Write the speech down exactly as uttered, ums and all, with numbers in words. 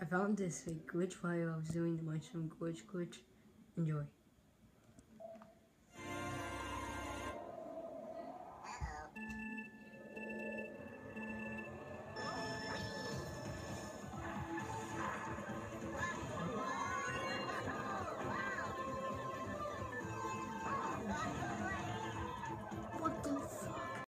I found this like glitch while I was doing the Mushroom Gorge glitch. Enjoy.